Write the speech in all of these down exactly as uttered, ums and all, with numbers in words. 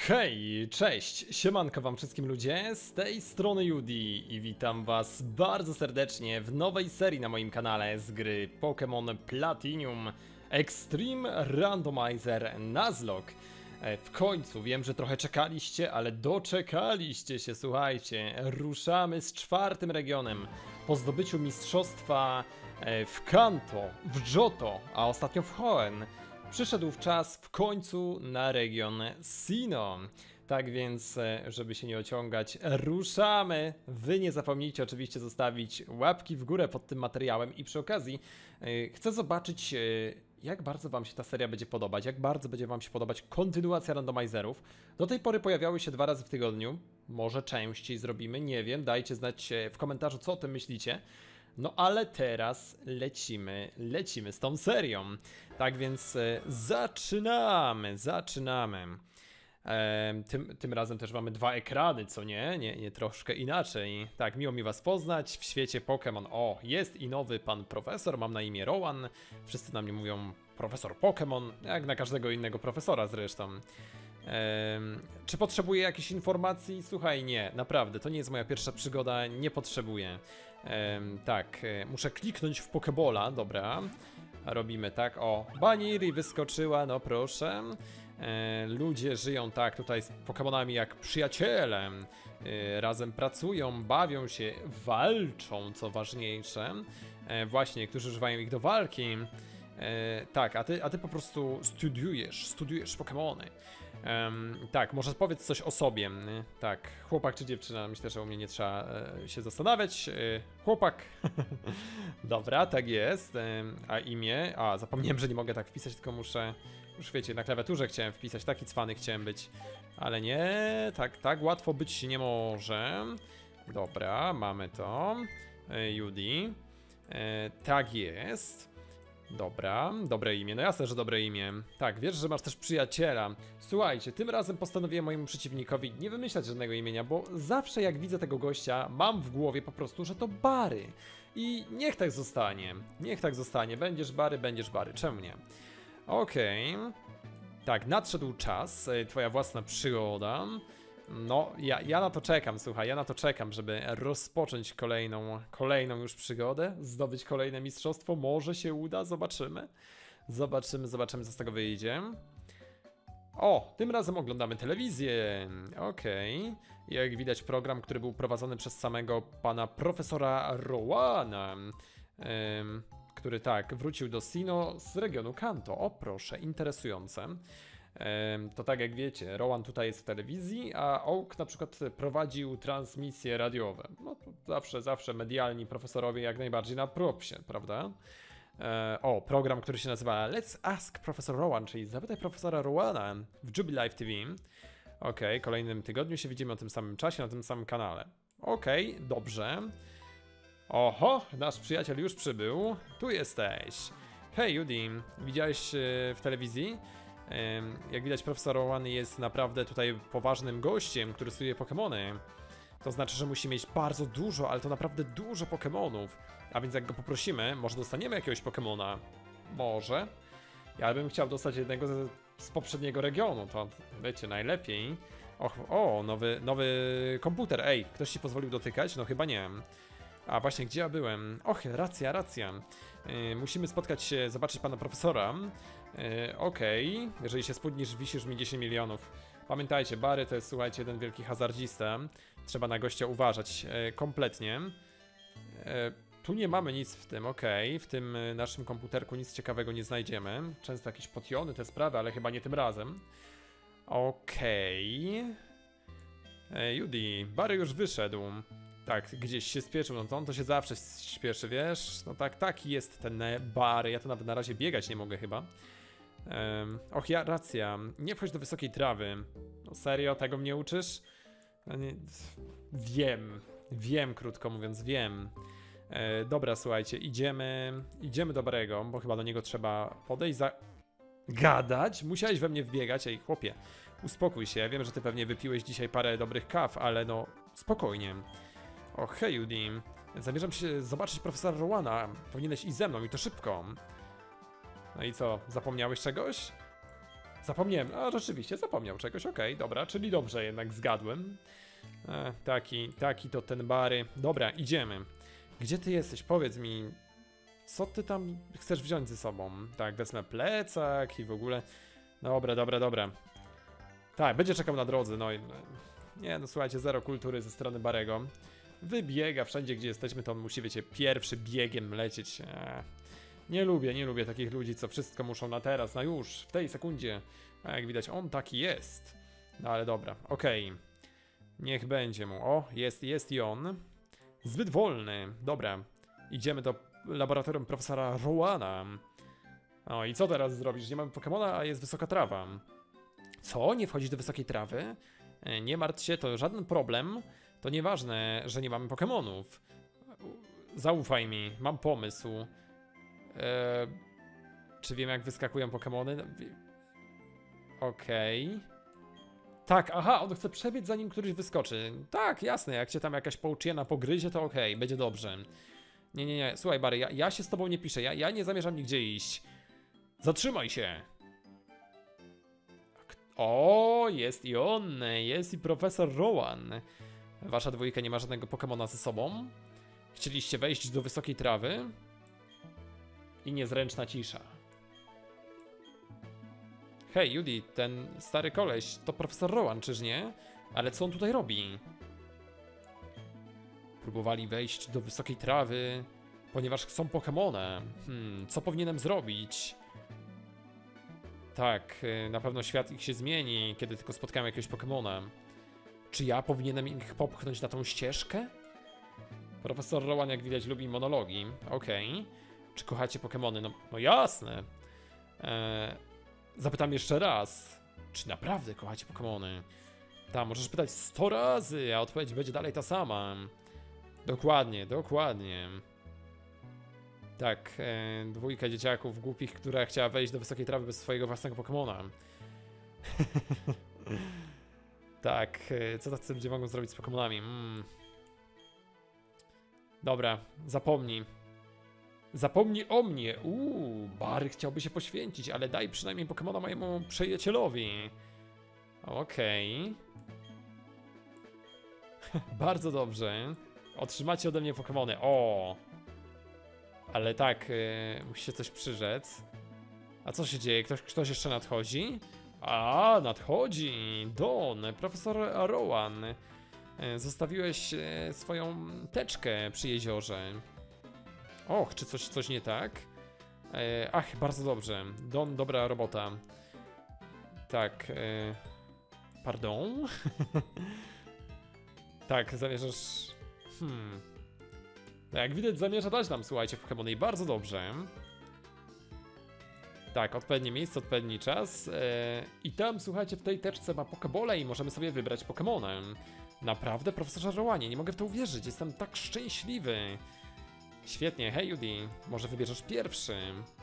Hej, cześć, siemanko wam wszystkim ludzie, z tej strony Yudi i witam was bardzo serdecznie w nowej serii na moim kanale z gry Pokémon Platinum Extreme Randomizer Nuzlocke. W końcu, wiem, że trochę czekaliście, ale doczekaliście się, słuchajcie, ruszamy z czwartym regionem po zdobyciu mistrzostwa w Kanto, w Johto, a ostatnio w Hoenn. Przyszedł czas w końcu na region Sinnoh. Tak więc, żeby się nie ociągać, ruszamy. Wy nie zapomnijcie oczywiście zostawić łapki w górę pod tym materiałem i przy okazji chcę zobaczyć, jak bardzo wam się ta seria będzie podobać, jak bardzo będzie wam się podobać kontynuacja randomizerów. Do tej pory pojawiały się dwa razy w tygodniu, może częściej zrobimy, nie wiem, dajcie znać w komentarzu, co o tym myślicie. No ale teraz lecimy, lecimy z tą serią. Tak więc e, zaczynamy, zaczynamy. E, tym, tym razem też mamy dwa ekrany, co nie? nie? Nie troszkę inaczej. Tak, miło mi was poznać w świecie Pokémon. O, jest i nowy pan profesor, mam na imię Rowan. Wszyscy na mnie mówią profesor Pokémon, jak na każdego innego profesora zresztą. Um, czy potrzebuję jakichś informacji? Słuchaj, nie, naprawdę, to nie jest moja pierwsza przygoda, nie potrzebuję. Um, tak, muszę kliknąć w Pokebola, dobra. Robimy tak, o, Baniri wyskoczyła, no proszę. E, ludzie żyją tak tutaj z Pokemonami jak przyjaciele. E, razem pracują, bawią się, walczą, co ważniejsze. E, właśnie, którzy używają ich do walki. E, tak, a ty, a ty po prostu studiujesz, studiujesz Pokemony. Um, tak, może powiedz coś o sobie. Tak, chłopak czy dziewczyna? Myślę, że u mnie nie trzeba e, się zastanawiać. E, chłopak. Dobra, tak jest. E, a imię? A, zapomniałem, że nie mogę tak wpisać, tylko muszę... Już wiecie, na klawiaturze chciałem wpisać, taki cwany chciałem być. Ale nie, tak, tak łatwo być nie może. Dobra, mamy to. E, Yudi. E, tak jest. Dobra, dobre imię, no jasne, że dobre imię. Tak, wiesz, że masz też przyjaciela. Słuchajcie, tym razem postanowiłem mojemu przeciwnikowi nie wymyślać żadnego imienia, bo zawsze jak widzę tego gościa, mam w głowie po prostu, że to Barry. I niech tak zostanie, niech tak zostanie, będziesz Barry, będziesz Barry, czemu nie? Okej. Okay. Tak, nadszedł czas, twoja własna przygoda. No, ja, ja na to czekam, słuchaj, ja na to czekam, żeby rozpocząć kolejną, kolejną już przygodę, zdobyć kolejne mistrzostwo, może się uda, zobaczymy. Zobaczymy, zobaczymy, co z tego wyjdzie. O, tym razem oglądamy telewizję, okej. Okay. Jak widać program, który był prowadzony przez samego pana profesora Rowana, ym, który tak, wrócił do Sinnoh z regionu Kanto, o proszę, interesujące. To tak jak wiecie, Rowan tutaj jest w telewizji, a Oak na przykład prowadził transmisje radiowe. No to zawsze, zawsze medialni profesorowie jak najbardziej na propsie, prawda? O, program, który się nazywa Let's Ask Professor Rowan, czyli zapytaj profesora Rowana w Jubilife T V. Ok, w kolejnym tygodniu się widzimy o tym samym czasie, na tym samym kanale. Ok, dobrze. Oho, nasz przyjaciel już przybył. Tu jesteś. Hej, Yudi, widziałeś w telewizji? Jak widać, profesor Rowan jest naprawdę tutaj poważnym gościem, który studiuje Pokemony. To znaczy, że musi mieć bardzo dużo, ale to naprawdę dużo Pokemonów. A więc jak go poprosimy, może dostaniemy jakiegoś Pokemona. Może. Ja bym chciał dostać jednego z, z poprzedniego regionu, to wiecie, najlepiej. Och, o, nowy, nowy komputer. Ej, ktoś ci pozwolił dotykać? No chyba nie. A właśnie, gdzie ja byłem? Och, racja, racja. Yy, musimy spotkać się, zobaczyć pana profesora. Yy, Okej, okay. Jeżeli się spódnisz, wisisz mi dziesięć milionów. Pamiętajcie, Barry to jest, słuchajcie, jeden wielki hazardzista. Trzeba na gościa uważać yy, kompletnie. Yy, tu nie mamy nic w tym, okej. Okay. W tym yy, naszym komputerku nic ciekawego nie znajdziemy. Często jakieś potiony, te sprawy, ale chyba nie tym razem. Okej. Okay. Yy, Yudi, Barry już wyszedł. Tak, gdzieś się spieszył, no to on to się zawsze śpieszy, wiesz? No tak, taki jest ten Barry, ja to nawet na razie biegać nie mogę chyba. Um, och, ja, racja, nie wchodź do wysokiej trawy. No serio, tego mnie uczysz? No nie, wiem, wiem, krótko mówiąc, wiem. E, dobra, słuchajcie, idziemy, idziemy do Barry'ego, bo chyba do niego trzeba podejść za... Gadać? Musiałeś we mnie wbiegać, ej chłopie, uspokój się, ja wiem, że ty pewnie wypiłeś dzisiaj parę dobrych kaw, ale no, spokojnie. O, hej, Yudi. Zamierzam się zobaczyć profesora Rowana. Powinieneś iść ze mną i to szybko. No i co, zapomniałeś czegoś? Zapomniałem, a rzeczywiście zapomniał czegoś, okej, okay, dobra, czyli dobrze jednak zgadłem. E, taki, taki to ten Barry. Dobra, idziemy. Gdzie ty jesteś? Powiedz mi, co ty tam chcesz wziąć ze sobą? Tak, wezmę plecak i w ogóle... Dobra, dobra, dobra. Tak, będzie czekał na drodze, no i... Nie, no słuchajcie, zero kultury ze strony Barego. Wybiega wszędzie, gdzie jesteśmy, to on musi, wiecie, pierwszy biegiem lecieć. Eee, nie lubię, nie lubię takich ludzi, co wszystko muszą na teraz, na już, w tej sekundzie. A jak widać, on taki jest. No ale dobra, okej. Okay. Niech będzie mu. O, jest, jest i on. Zbyt wolny. Dobra, idziemy do laboratorium profesora Rowana. O, i co teraz zrobisz? Nie mamy Pokemona, a jest wysoka trawa. Co? Nie wchodzisz do wysokiej trawy? Nie martw się, to żaden problem. To nieważne, że nie mamy Pokemonów. Zaufaj mi, mam pomysł. Eee, czy wiem, jak wyskakują Pokemony? Okej. Okay. Tak, aha, on chce przebiec, zanim któryś wyskoczy. Tak, jasne, jak cię tam jakaś pouczyjena pogryzie, to okej, okay, będzie dobrze. Nie, nie, nie, słuchaj Barry, ja, ja się z tobą nie piszę, ja, ja nie zamierzam nigdzie iść. Zatrzymaj się! O, jest i on, jest i profesor Rowan. Wasza dwójka nie ma żadnego Pokemona ze sobą. Chcieliście wejść do wysokiej trawy. I niezręczna cisza. Hej, Judy, ten stary koleś to profesor Rowan, czyż nie? Ale co on tutaj robi? Próbowali wejść do wysokiej trawy, ponieważ chcą Pokemona. Hmm, co powinienem zrobić? Tak, na pewno świat ich się zmieni, kiedy tylko spotkamy jakiegoś Pokemona. Czy ja powinienem ich popchnąć na tą ścieżkę? Profesor Rowan, jak widać, lubi monologi. Okej. Okay. Czy kochacie Pokemony? No, no jasne. Eee, zapytam jeszcze raz. Czy naprawdę kochacie Pokemony? Tak, możesz pytać sto razy, a odpowiedź będzie dalej ta sama. Dokładnie, dokładnie. Tak, e, dwójka dzieciaków głupich, która chciała wejść do wysokiej trawy bez swojego własnego Pokemona. Tak, e, co tacy ludzie mogą zrobić z Pokemonami? Mm. Dobra, zapomnij. Zapomnij o mnie. Uuu, Barry chciałby się poświęcić, ale daj przynajmniej Pokemona mojemu przyjacielowi. Okej. Okay. Bardzo dobrze. Otrzymacie ode mnie Pokemony. O! Ale tak, yy, musi się coś przyrzec. A co się dzieje? Ktoś, ktoś jeszcze nadchodzi? A, nadchodzi! Don, profesor Rowan. Yy, zostawiłeś yy, swoją teczkę przy jeziorze. Och, czy coś, coś nie tak? Yy, ach, bardzo dobrze. Don, dobra robota. Tak, yy, pardon? Tak, zamierzasz... Hmm... Jak widać, zamierza dać nam, słuchajcie, Pokemony i bardzo dobrze. Tak, odpowiednie miejsce, odpowiedni czas. Yy, I tam, słuchajcie, w tej teczce ma Pokebole i możemy sobie wybrać Pokemona. Naprawdę, profesorze Rowanie, nie mogę w to uwierzyć, jestem tak szczęśliwy. Świetnie, hej Judy, może wybierzesz pierwszy.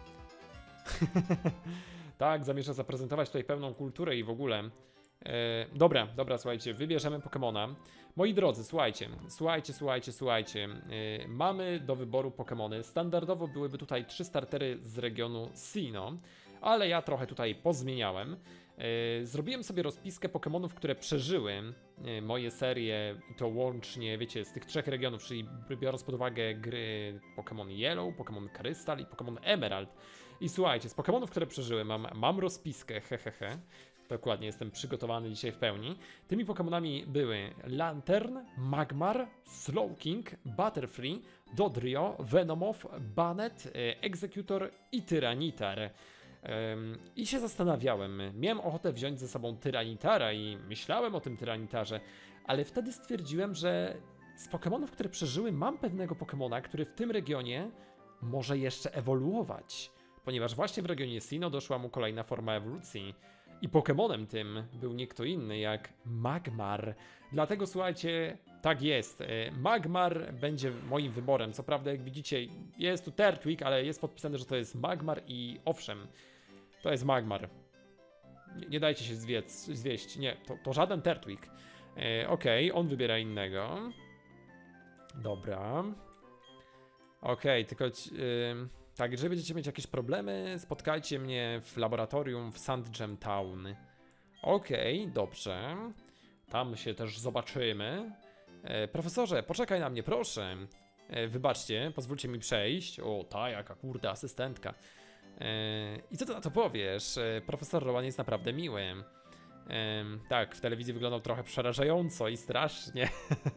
Tak, zamierza zaprezentować tutaj pełną kulturę i w ogóle. Yy, dobra, dobra, słuchajcie, wybierzemy Pokemona. Moi drodzy, słuchajcie, słuchajcie, słuchajcie, słuchajcie. Yy, mamy do wyboru Pokemony. Standardowo byłyby tutaj trzy startery z regionu Sinnoh, ale ja trochę tutaj pozmieniałem. Yy, zrobiłem sobie rozpiskę Pokemonów, które przeżyły yy, moje serie, i to łącznie, wiecie, z tych trzech regionów, czyli biorąc pod uwagę gry Pokémon Yellow, Pokémon Crystal i Pokémon Emerald. I słuchajcie, z Pokemonów, które przeżyły, mam, mam rozpiskę, hehehe. He, he. Dokładnie, jestem przygotowany dzisiaj w pełni. Tymi Pokemonami były Lantern, Magmar, Slowking, Butterfree, Dodrio, Venomoth, Bannet, Executor i Tyranitar. Um, I się zastanawiałem, miałem ochotę wziąć ze sobą Tyranitara i myślałem o tym Tyranitarze, ale wtedy stwierdziłem, że z Pokemonów, które przeżyły, mam pewnego Pokemona, który w tym regionie może jeszcze ewoluować. Ponieważ właśnie w regionie Sinnoh doszła mu kolejna forma ewolucji. I Pokemonem tym był nie kto inny jak Magmar. Dlatego słuchajcie, tak jest. Magmar będzie moim wyborem. Co prawda, jak widzicie, jest tu Turtwig, ale jest podpisane, że to jest Magmar i owszem, to jest Magmar. Nie, nie dajcie się zwiec, zwieść. Nie, to, to żaden Turtwig. E, Okej, okay, on wybiera innego. Dobra. Okej, okay, tylko... Yy... Tak, jeżeli będziecie mieć jakieś problemy, spotkajcie mnie w laboratorium w Sandgem Town. Okej, okay, dobrze. Tam się też zobaczymy. E, profesorze, poczekaj na mnie, proszę. E, wybaczcie, pozwólcie mi przejść. O, ta jaka kurde asystentka. E, I co ty na to powiesz? E, profesor Rowan jest naprawdę miły. E, tak, w telewizji wyglądał trochę przerażająco i strasznie.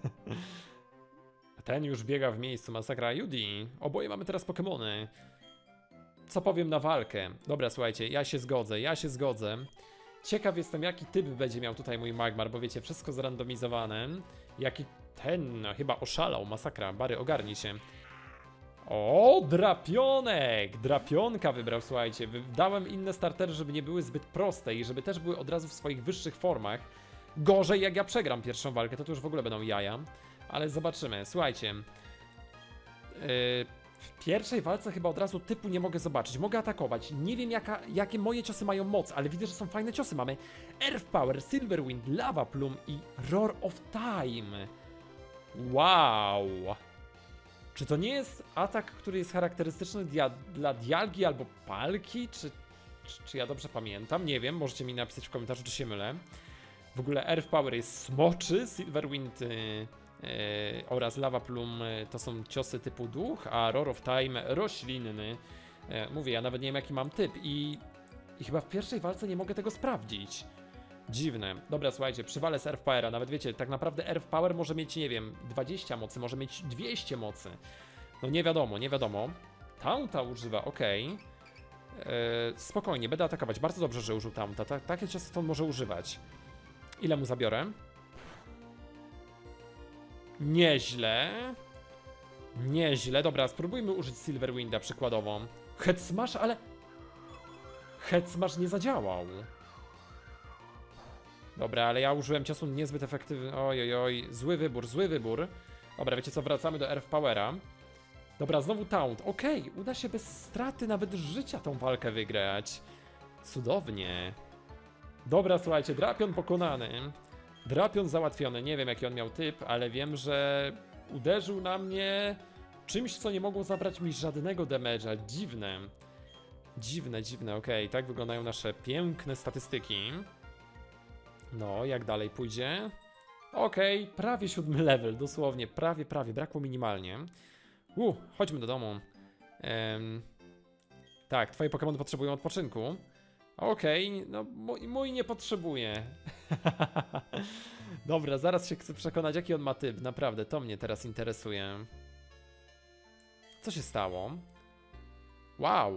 Ten już biega w miejscu, masakra. Judy, oboje mamy teraz Pokemony. Co powiem na walkę? Dobra, słuchajcie, ja się zgodzę, ja się zgodzę. Ciekaw jestem, jaki typ będzie miał tutaj mój Magmar, bo wiecie, wszystko zrandomizowane. Jaki ten, no, chyba oszalał, masakra. Bary, ogarnij się. O, drapionek! Drapionka wybrał, słuchajcie. Dałem inne startery, żeby nie były zbyt proste i żeby też były od razu w swoich wyższych formach. Gorzej, jak ja przegram pierwszą walkę, to, to już w ogóle będą jaja. Ale zobaczymy, słuchajcie. Yy, w pierwszej walce chyba od razu typu nie mogę zobaczyć. Mogę atakować. Nie wiem jaka, jakie moje ciosy mają moc, ale widzę, że są fajne ciosy. Mamy Earth Power, Silver Wind, Lava Plume i Roar of Time. Wow. Czy to nie jest atak, który jest charakterystyczny dia dla Dialgi albo Palki? Czy, czy, czy ja dobrze pamiętam? Nie wiem, możecie mi napisać w komentarzu, czy się mylę. W ogóle Earth Power jest smoczy, Silver Wind... Yy, Yy, oraz Lava Plume yy, to są ciosy typu duch, a Roar of Time roślinny. Yy, mówię, ja nawet nie wiem jaki mam typ i, i chyba w pierwszej walce nie mogę tego sprawdzić. Dziwne. Dobra, słuchajcie, przywalę z Earth Powera, nawet wiecie, tak naprawdę Earth Power może mieć, nie wiem, dwadzieścia mocy, może mieć dwieście mocy. No nie wiadomo, nie wiadomo. Taunta używa, okej. Okay. Yy, spokojnie, będę atakować. Bardzo dobrze, że użył Taunta. Ta, takie ciosy to on może używać. Ile mu zabiorę? Nieźle. Nieźle. Dobra, spróbujmy użyć Silver Winda przykładowo. Head Smash, ale... Head Smash nie zadziałał. Dobra, ale ja użyłem ciosu niezbyt efektywny. Oj, oj, oj. Zły wybór, zły wybór. Dobra, wiecie co? Wracamy do Earth Powera. Dobra, znowu Taunt. Okej, okay, uda się bez straty nawet życia tą walkę wygrać. Cudownie. Dobra, słuchajcie, Drapion pokonany. Drapion załatwiony, nie wiem jaki on miał typ, ale wiem, że uderzył na mnie czymś, co nie mogło zabrać mi żadnego damage'a. Dziwne. Dziwne, dziwne, okej, okay, tak wyglądają nasze piękne statystyki. No, jak dalej pójdzie? Okej, okay, prawie siódmy level, dosłownie, prawie, prawie, brakło minimalnie. Uh, chodźmy do domu. Um, tak, twoje Pokémony potrzebują odpoczynku. Okej, okay, no mój, mój nie potrzebuje. Dobra, zaraz się chcę przekonać, jaki on ma typ. Naprawdę, to mnie teraz interesuje. Co się stało? Wow.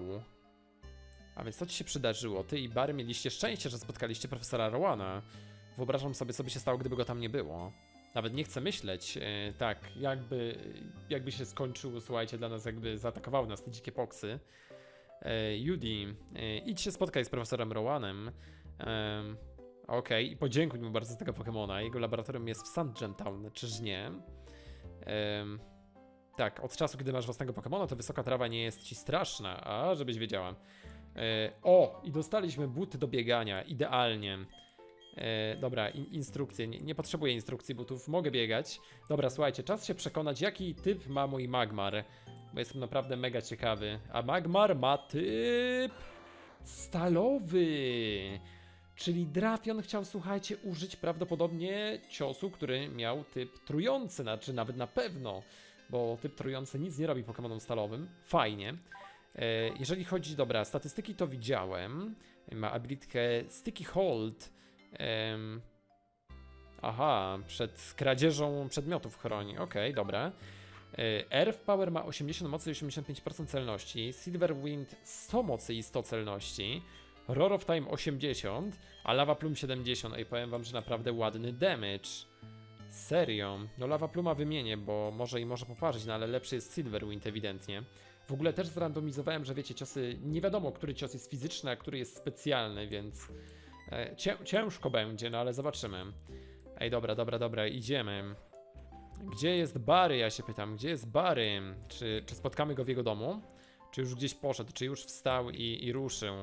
A więc co ci się przydarzyło? Ty i Barry mieliście szczęście, że spotkaliście profesora Rowana. Wyobrażam sobie, co by się stało, gdyby go tam nie było. Nawet nie chcę myśleć. Yy, tak, jakby, jakby się skończyło, słuchajcie, dla nas jakby zaatakowały nas te dzikie poksy. E, Judy, e, idź się spotkaj z profesorem Rowanem. E, Okej, okay. I podziękuj mu bardzo za tego Pokemona. Jego laboratorium jest w Sandgem Town, czyż nie? E, tak, od czasu, kiedy masz własnego Pokemona, to wysoka trawa nie jest ci straszna, a żebyś wiedziała. E, o, i dostaliśmy buty do biegania, idealnie. E, dobra, in, instrukcje, nie, nie potrzebuję instrukcji butów, mogę biegać. Dobra, słuchajcie, czas się przekonać, jaki typ ma mój Magmar. Bo jestem naprawdę mega ciekawy. A Magmar ma typ stalowy. Czyli Drapion chciał, słuchajcie, użyć prawdopodobnie ciosu, który miał typ trujący, znaczy nawet na pewno. Bo typ trujący nic nie robi Pokemonom stalowym. Fajnie. E, jeżeli chodzi, dobra, statystyki to widziałem. Ma abilitkę Sticky Hold. E, aha, przed kradzieżą przedmiotów chroni. Okej, okay, dobra. Earth Power ma osiemdziesiąt mocy i osiemdziesiąt pięć procent celności, Silver Wind sto mocy i sto celności, Roar of Time osiemdziesiąt, a Lava Plume siedemdziesiąt. Ej, powiem wam, że naprawdę ładny damage. Serio. No Lava Pluma wymienię, bo może i może poparzyć, no ale lepszy jest Silver Wind ewidentnie. W ogóle też zrandomizowałem, że wiecie, ciosy, nie wiadomo, który cios jest fizyczny, a który jest specjalny, więc e, cię, ciężko będzie, no ale zobaczymy. Ej, dobra, dobra, dobra, idziemy. Gdzie jest Barry? Ja się pytam, gdzie jest Barry? Czy, czy spotkamy go w jego domu? Czy już gdzieś poszedł? Czy już wstał i, i ruszył?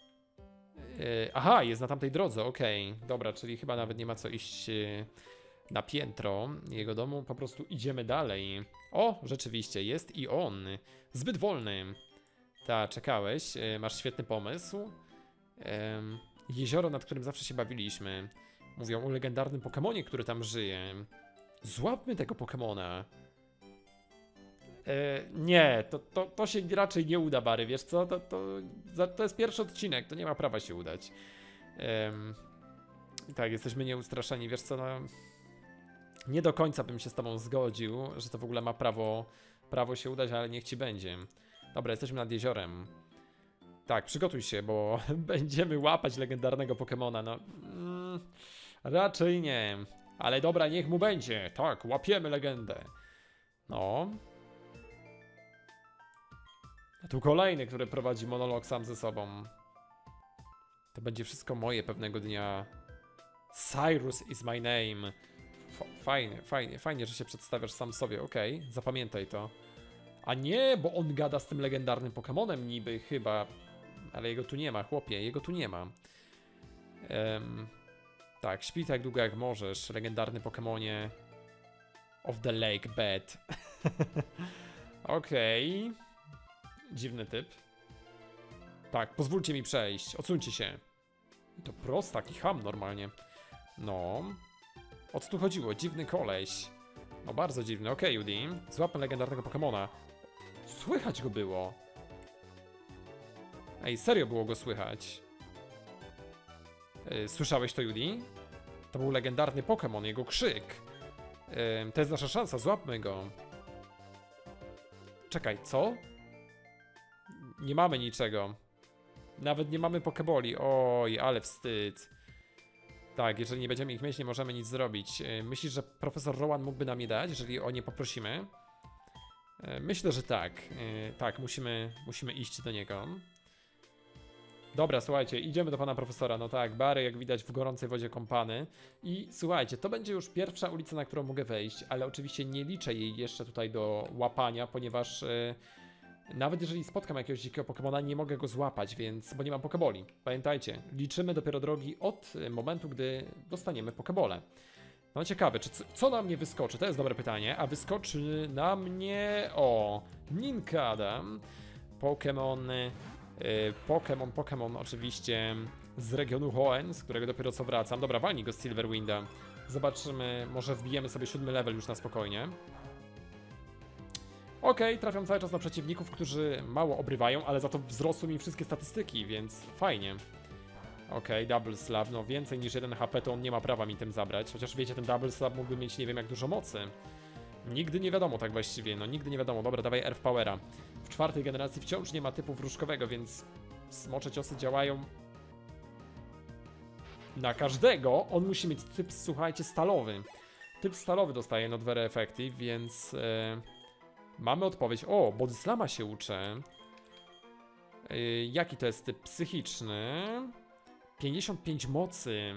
Yy, aha, jest na tamtej drodze, okej. Okay. Dobra, czyli chyba nawet nie ma co iść yy, na piętro jego domu, po prostu idziemy dalej. O, rzeczywiście, jest i on. Zbyt wolny. Ta, czekałeś, e, masz świetny pomysł. E, jezioro, nad którym zawsze się bawiliśmy. Mówią o legendarnym Pokemonie, który tam żyje. Złapmy tego Pokemona. E, nie, to, to, to się raczej nie uda, Bary, wiesz co? To, to, to jest pierwszy odcinek, to nie ma prawa się udać. E, tak, jesteśmy nieustraszeni, wiesz co? No, nie do końca bym się z tobą zgodził, że to w ogóle ma prawo, prawo się udać, ale niech ci będzie. Dobra, jesteśmy nad jeziorem. Tak, przygotuj się, bo będziemy łapać legendarnego Pokemona, no... Mm, raczej nie. Ale dobra, niech mu będzie. Tak, łapiemy legendę. No. A tu kolejny, który prowadzi monolog sam ze sobą. To będzie wszystko moje pewnego dnia. Cyrus is my name. F fajnie, fajnie, fajnie, że się przedstawiasz sam sobie, okej, okay, zapamiętaj to. A nie, bo on gada z tym legendarnym Pokemonem niby, chyba. Ale jego tu nie ma, chłopie, jego tu nie ma. Um, tak, śpij tak długo jak możesz, legendarny Pokemonie of the lake bed. Okej. Okay. Dziwny typ. Tak, pozwólcie mi przejść, odsuńcie się. I to prostak i ham normalnie. No. O co tu chodziło? Dziwny koleś. No bardzo dziwny, okej, okay, Judy. Złapmy legendarnego Pokemona. Słychać go było. Ej, serio było go słychać. Yy, słyszałeś to, Judy? To był legendarny Pokemon, jego krzyk. Yy, to jest nasza szansa, złapmy go. Czekaj, co? Nie mamy niczego. Nawet nie mamy Pokeboli. Oj, ale wstyd. Tak, jeżeli nie będziemy ich mieć, nie możemy nic zrobić. Yy, myślisz, że profesor Rowan mógłby nam je dać, jeżeli o nie poprosimy? Yy, myślę, że tak. Yy, tak, musimy, musimy iść do niego. Dobra, słuchajcie, idziemy do pana profesora. No tak, Bary, jak widać, w gorącej wodzie kąpany. I słuchajcie, to będzie już pierwsza ulica, na którą mogę wejść, ale oczywiście nie liczę jej jeszcze tutaj do łapania, ponieważ yy, nawet jeżeli spotkam jakiegoś dzikiego Pokemona, nie mogę go złapać, więc, bo nie mam Pokeboli. Pamiętajcie, liczymy dopiero drogi od momentu, gdy dostaniemy Pokebole. No ciekawe, czy co, co na mnie wyskoczy? To jest dobre pytanie. A wyskoczy na mnie... O, Nincada. Pokemon... Yy, Pokemon, Pokemon oczywiście z regionu Hoenn, z którego dopiero co wracam. Dobra, walnij go z Silverwinda. Zobaczymy, może wbijemy sobie siódmy level już na spokojnie. Okej, okay, trafiam cały czas na przeciwników, którzy mało obrywają, ale za to wzrosły mi wszystkie statystyki, więc fajnie. Okej, okay, Double Slap, no więcej niż jeden H P to on nie ma prawa mi tym zabrać. Chociaż wiecie, ten Double Slap mógłby mieć nie wiem jak dużo mocy. Nigdy nie wiadomo tak właściwie, no nigdy nie wiadomo. Dobra, dawaj Earth Powera. W czwartej generacji wciąż nie ma typu wróżkowego, więc smocze ciosy działają na każdego. On musi mieć typ, słuchajcie, stalowy. Typ stalowy dostaje not very effective, więc e, mamy odpowiedź. O, Body Slama się uczę. E, jaki to jest typ psychiczny? pięćdziesiąt pięć mocy.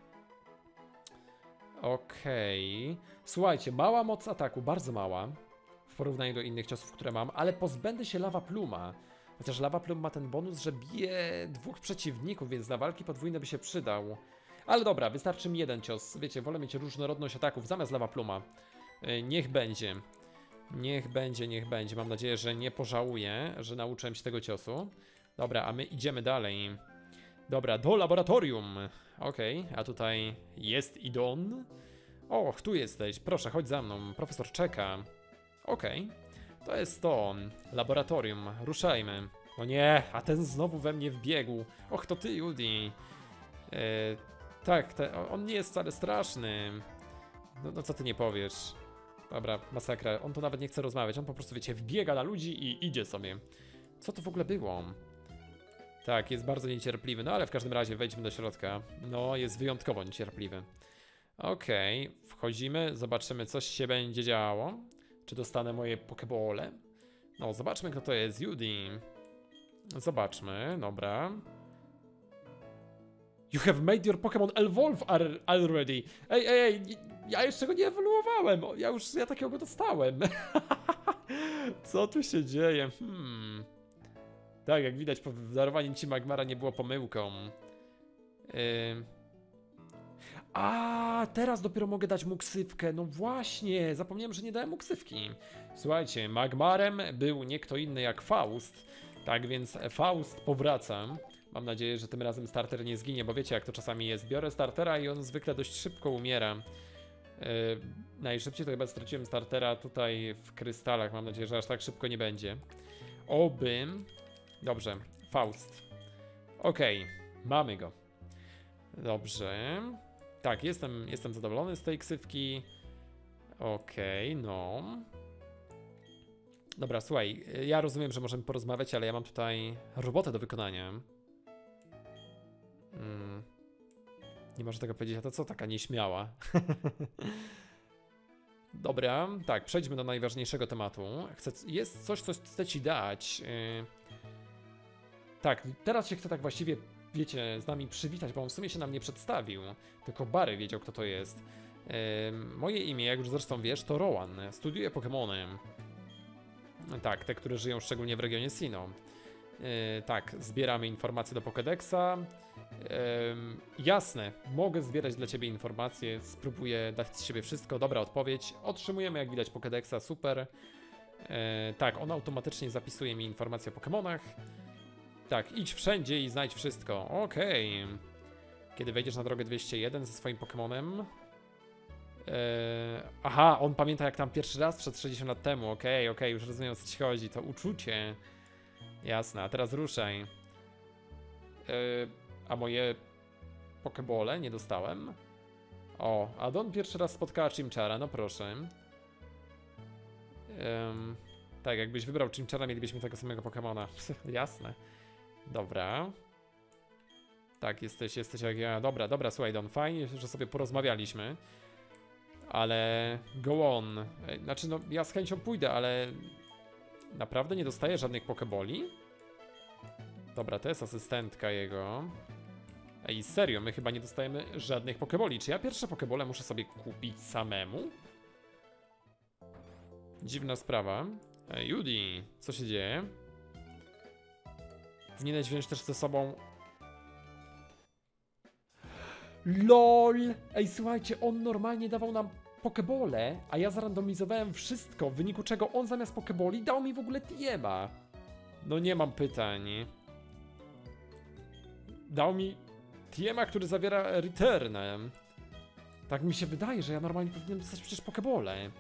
Okej. Okay. Słuchajcie, mała moc ataku, bardzo mała w porównaniu do innych ciosów, które mam, ale pozbędę się Lava Pluma. Chociaż Lava Plum ma ten bonus, że bije dwóch przeciwników, więc na walki podwójne by się przydał. Ale dobra, wystarczy mi jeden cios. Wiecie, wolę mieć różnorodność ataków zamiast Lava Pluma. Yy, niech będzie. Niech będzie, niech będzie. Mam nadzieję, że nie pożałuję, że nauczyłem się tego ciosu. Dobra, a my idziemy dalej. Dobra, do laboratorium. Okej, okay, a tutaj jest Idon. Och, tu jesteś. Proszę, chodź za mną. Profesor czeka. Okej, okay. To jest to. Laboratorium. Ruszajmy. O nie, a ten znowu we mnie wbiegł. Och, to ty, Judy. Yy, tak, te, on nie jest wcale straszny. No, no co ty nie powiesz? Dobra, masakra. On to nawet nie chce rozmawiać. On po prostu, wiecie, wbiega na ludzi i idzie sobie. Co to w ogóle było? Tak, jest bardzo niecierpliwy, no ale w każdym razie wejdźmy do środka. No, jest wyjątkowo niecierpliwy. Okej, okay, wchodzimy, zobaczymy, coś się będzie działo. Czy dostanę moje pokebole? No, zobaczmy, kto to jest. Judy. Zobaczmy, dobra. You have made your Pokemon evolve already. Ej, ej, ej, ja jeszcze go nie ewoluowałem. Ja już, ja takiego go dostałem. Co tu się dzieje? Hmm... Tak, jak widać, darowanie ci Magmara nie było pomyłką. Yy... A teraz dopiero mogę dać mu ksywkę. No właśnie, zapomniałem, że nie dałem mu ksywki. Słuchajcie, Magmarem był nie kto inny jak Faust. Tak więc Faust powraca. Mam nadzieję, że tym razem starter nie zginie, bo wiecie jak to czasami jest. Biorę startera i on zwykle dość szybko umiera. Yy, najszybciej to chyba straciłem startera tutaj w krystalach. Mam nadzieję, że aż tak szybko nie będzie. Oby. Dobrze, Faust. Okej, okay, mamy go. Dobrze. Tak, jestem, jestem zadowolony z tej ksywki. Okej, okay, no. Dobra, słuchaj, ja rozumiem, że możemy porozmawiać, ale ja mam tutaj robotę do wykonania. Hmm. Nie może tego powiedzieć, a to co taka nieśmiała? Dobra, tak, przejdźmy do najważniejszego tematu. Chcę, jest coś, co chcę ci dać. Yy... Tak, teraz się chcę tak właściwie, wiecie, z nami przywitać, bo on w sumie się nam nie przedstawił. Tylko Barry wiedział, kto to jest. Yy... Moje imię, jak już zresztą wiesz, to Rowan. Studiuję Pokemony. Tak, te, które żyją szczególnie w regionie Sinnoh. Yy, tak, zbieramy informacje do Pokédexa. Yy, jasne, mogę zbierać dla ciebie informacje, spróbuję dać z siebie wszystko. Dobra odpowiedź. Otrzymujemy, jak widać, Pokédexa, super. Yy, tak, on automatycznie zapisuje mi informacje o Pokémonach. Tak, idź wszędzie i znajdź wszystko. Okej. Okay. Kiedy wejdziesz na drogę dwieście jeden ze swoim Pokémonem. Yy, aha, on pamięta jak tam pierwszy raz przed sześćdziesiąt lat temu. Okej, okay, okej, okay, już rozumiem o co ci chodzi. To uczucie. Jasne, a teraz ruszaj. Yy, a moje pokebole nie dostałem? O, a Don pierwszy raz spotkała Chimchara, no proszę. Yy, tak, jakbyś wybrał Chimchara, mielibyśmy tego samego Pokemona. Jasne. Dobra. Tak, jesteś, jesteś jak ja. Dobra, dobra, słuchaj Don, fajnie, że sobie porozmawialiśmy. Ale go on. Znaczy, no, ja z chęcią pójdę, ale naprawdę nie dostaję żadnych pokeboli? Dobra, to jest asystentka jego. Ej, serio, my chyba nie dostajemy żadnych pokeboli. Czy ja pierwsze pokebole muszę sobie kupić samemu? Dziwna sprawa. Ej, Judy, co się dzieje? Powinieneś wziąć też ze sobą... LOL! Ej, słuchajcie, on normalnie dawał nam pokebole, a ja zarandomizowałem wszystko, w wyniku czego on zamiast pokeboli dał mi w ogóle Tiema. No nie mam pytań. Dał mi Tiema, który zawiera Return. Tak mi się wydaje, że ja normalnie powinienem dostać przecież pokebole.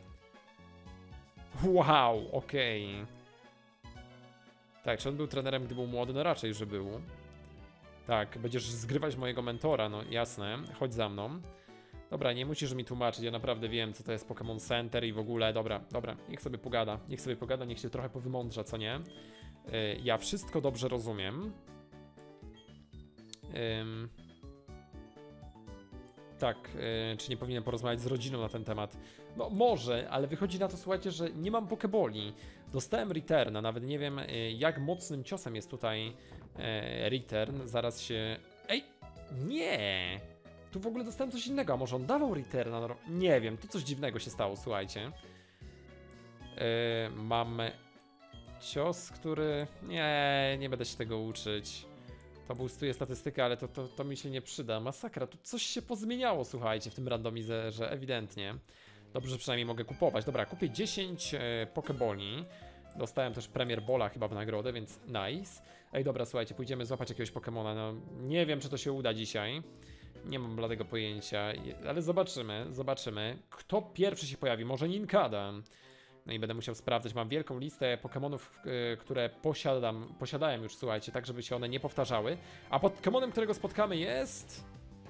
Wow, okej. Okay. Tak, czy on był trenerem, gdy był młody? No raczej, że był. Tak, będziesz zgrywać mojego mentora, no jasne, chodź za mną. Dobra, nie musisz mi tłumaczyć, ja naprawdę wiem, co to jest Pokémon Center i w ogóle, dobra, dobra, niech sobie pogada, niech sobie pogada, niech się trochę powymądrza, co nie? Yy, ja wszystko dobrze rozumiem. Yy, tak, yy, czy nie powinienem porozmawiać z rodziną na ten temat? No może, ale wychodzi na to, słuchajcie, że nie mam pokeboli. Dostałem Returna, nawet nie wiem yy, jak mocnym ciosem jest tutaj yy, Return, zaraz się... Ej, nie! Tu w ogóle dostałem coś innego, a może on dawał Returna? No, nie wiem, tu coś dziwnego się stało, słuchajcie. Yy, mamy cios, który... Nie, nie będę się tego uczyć. To boostuje statystykę, ale to, to, to mi się nie przyda. Masakra, tu coś się pozmieniało, słuchajcie, w tym randomizerze, ewidentnie. Dobrze, że przynajmniej mogę kupować. Dobra, kupię dziesięć e, pokeboli. Dostałem też Premier Bola chyba w nagrodę, więc nice. Ej, dobra, słuchajcie, pójdziemy złapać jakiegoś Pokemona. No, nie wiem, czy to się uda dzisiaj. Nie mam bladego pojęcia, ale zobaczymy, zobaczymy. Kto pierwszy się pojawi? Może Nincada. No i będę musiał sprawdzać. Mam wielką listę Pokemonów, yy, które posiadam, posiadałem już, słuchajcie, tak żeby się one nie powtarzały. A Pokemonem, którego spotkamy jest...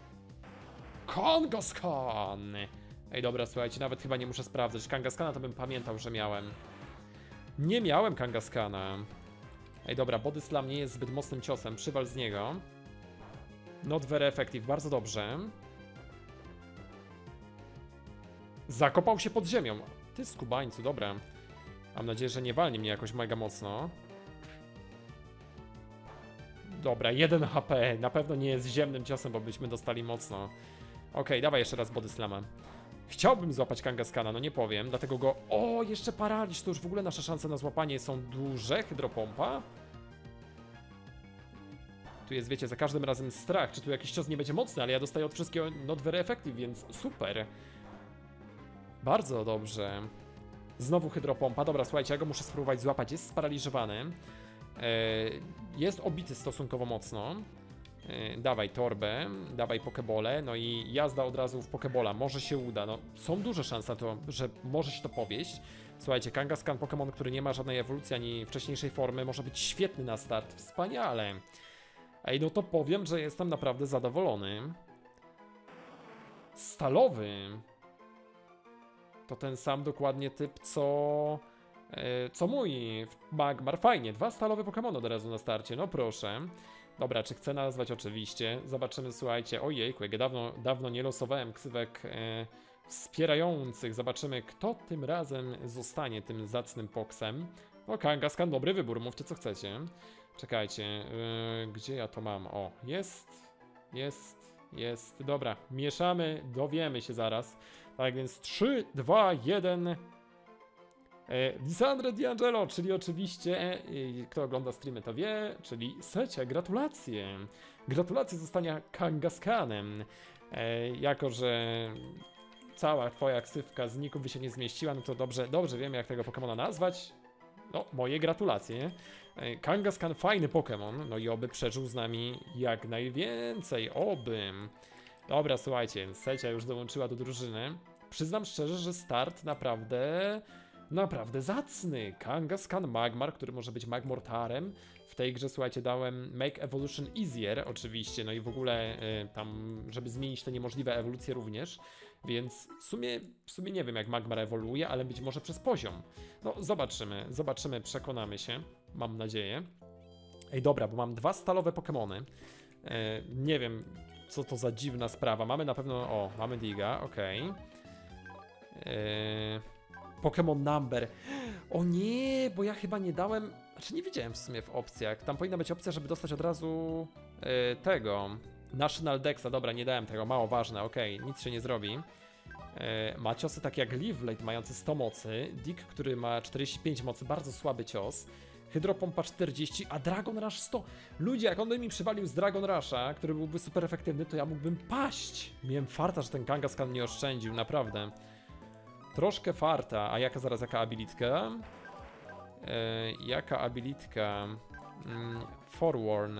Kangaskhan! Ej, dobra, słuchajcie, nawet chyba nie muszę sprawdzać. Kangaskana to bym pamiętał, że miałem. Nie miałem Kangaskana. Ej, dobra, Body Slam nie jest zbyt mocnym ciosem. Przywal z niego. Not very effective, bardzo dobrze. Zakopał się pod ziemią. Ty skubańcu, dobra. Mam nadzieję, że nie walnie mnie jakoś mega mocno. Dobra, jeden H P. Na pewno nie jest ziemnym ciosem, bo byśmy dostali mocno. Okej, okay, dawaj jeszcze raz Body Slama. Chciałbym złapać Kangaskana, no nie powiem, dlatego go... O, jeszcze paraliż, to już w ogóle nasze szanse na złapanie są duże. Hydropompa. Tu jest, wiecie, za każdym razem strach, czy tu jakiś cios nie będzie mocny, ale ja dostaję od wszystkiego not very effective, więc super. Bardzo dobrze. Znowu hydropompa. Dobra, słuchajcie, ja go muszę spróbować złapać. Jest sparaliżowany. Jest obity stosunkowo mocno. Dawaj torbę, dawaj pokebole, no i jazda od razu w pokebola. Może się uda, no są duże szanse na to, że może się to powieść. Słuchajcie, Kangaskhan Pokémon, który nie ma żadnej ewolucji ani wcześniejszej formy, może być świetny na start. Wspaniale. Ej, no to powiem, że jestem naprawdę zadowolony. Stalowy. To ten sam dokładnie typ, co... Co mój Magmar. Fajnie, dwa stalowe Pokémony od razu na starcie, no proszę. Dobra, czy chcę nazwać? Oczywiście. Zobaczymy, słuchajcie. Ojejku, jak ja dawno, dawno nie losowałem ksywek e, wspierających. Zobaczymy, kto tym razem zostanie tym zacnym poksem. No, Kangaskhan, dobry wybór, mówcie co chcecie. Czekajcie, e, gdzie ja to mam? O, jest, jest, jest. Dobra, mieszamy, dowiemy się zaraz. Tak więc trzy, dwa, jeden... Lisandre D'Angelo, czyli oczywiście, kto ogląda streamy to wie, czyli Secia, gratulacje. Gratulacje zostania Kangaskhanem. Jako że cała twoja ksywka z ników by się nie zmieściła, no to dobrze, dobrze wiem jak tego Pokemona nazwać. No, moje gratulacje. Kangaskhan fajny Pokémon, no i oby przeżył z nami jak najwięcej, oby. Dobra, słuchajcie, Secia już dołączyła do drużyny. Przyznam szczerze, że start naprawdę... Naprawdę zacny. Kangaskhan Magmar, który może być Magmortarem. W tej grze, słuchajcie, dałem Make Evolution Easier, oczywiście, no i w ogóle y, tam, żeby zmienić te niemożliwe ewolucje również. Więc w sumie, w sumie nie wiem, jak Magmar ewoluuje, ale być może przez poziom. No, zobaczymy, zobaczymy, przekonamy się. Mam nadzieję. Ej, dobra, bo mam dwa stalowe Pokemony. Y, nie wiem, co to za dziwna sprawa. Mamy na pewno... O, mamy Diga, okej. Okay. Yy... Pokémon Number. O nie, bo ja chyba nie dałem... Znaczy nie widziałem w sumie w opcjach. Tam powinna być opcja, żeby dostać od razu yy, tego... National Dexa. Dobra, nie dałem tego, mało ważne, okej, okay, nic się nie zrobi. Yy, ma ciosy takie jak Leafblade, mający sto mocy. Dick, który ma czterdzieści pięć mocy, bardzo słaby cios. Hydropompa czterdzieści, a Dragon Rush sto. Ludzie, jak on by mi przywalił z Dragon Rusha, który byłby super efektywny, to ja mógłbym paść. Miałem farta, że ten Kangaskhan nie oszczędził, naprawdę. Troszkę farta, a jaka zaraz, jaka abilitka? Yy, jaka abilitka? Yy, Forewarn.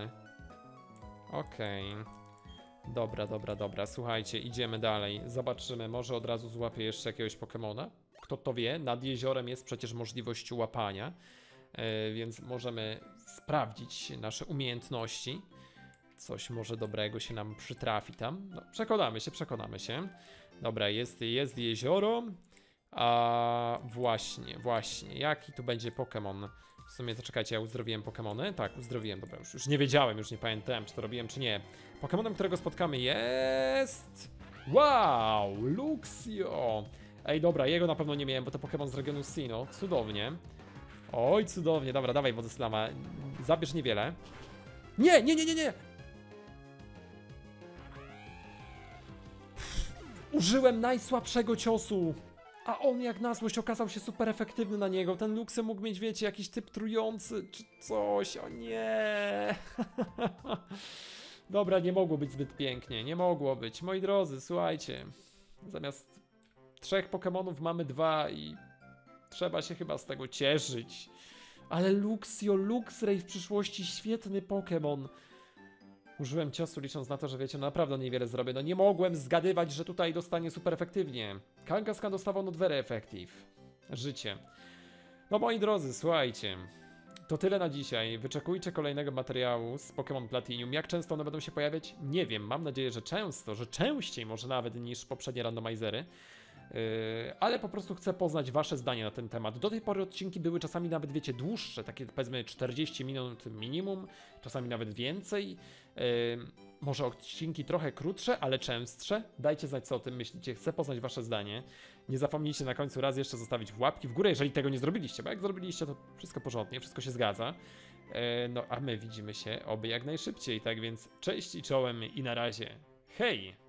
Okej. Okay. Dobra, dobra, dobra. Słuchajcie, idziemy dalej. Zobaczymy, może od razu złapię jeszcze jakiegoś Pokemona. Kto to wie? Nad jeziorem jest przecież możliwość łapania. Yy, więc możemy sprawdzić nasze umiejętności. Coś może dobrego się nam przytrafi tam. No, przekonamy się, przekonamy się. Dobra, jest, jest jezioro. A właśnie, właśnie, jaki tu będzie Pokémon? W sumie to czekajcie, ja uzdrowiłem Pokémony? Tak, uzdrowiłem, dobra, już, już nie wiedziałem, już nie pamiętałem, czy to robiłem, czy nie. Pokémonem, którego spotkamy jest... Wow, Luxio! Ej, dobra, jego na pewno nie miałem, bo to Pokémon z regionu Sinnoh, cudownie. Oj, cudownie, dobra, dawaj Wodoslama, zabierz niewiele. Nie, nie, nie, nie, nie! Użyłem najsłabszego ciosu! A on jak na złość okazał się super efektywny na niego. Ten Luxio mógł mieć, wiecie, jakiś typ trujący czy coś. O nie. Dobra, nie mogło być zbyt pięknie. Nie mogło być. Moi drodzy, słuchajcie. Zamiast trzech Pokemonów mamy dwa i trzeba się chyba z tego cieszyć. Ale Luxio, Luxray w przyszłości świetny Pokemon. Użyłem ciosu licząc na to, że wiecie, no naprawdę niewiele zrobię. No nie mogłem zgadywać, że tutaj dostanie super efektywnie. Kangaskhan dostawał not very effective. Życie. No moi drodzy, słuchajcie. To tyle na dzisiaj. Wyczekujcie kolejnego materiału z Pokémon Platinum. Jak często one będą się pojawiać? Nie wiem. Mam nadzieję, że często, że częściej może nawet niż poprzednie randomizery. Yy, ale po prostu chcę poznać wasze zdanie na ten temat. Do tej pory odcinki były czasami nawet, wiecie, dłuższe, takie powiedzmy czterdzieści minut minimum, czasami nawet więcej. Yy, może odcinki trochę krótsze, ale częstsze. Dajcie znać, co o tym myślicie. Chcę poznać wasze zdanie. Nie zapomnijcie na końcu raz jeszcze zostawić łapki w górę, jeżeli tego nie zrobiliście, bo jak zrobiliście, to wszystko porządnie, wszystko się zgadza. Yy, no a my widzimy się oby jak najszybciej, tak więc cześć i czołem i na razie. Hej!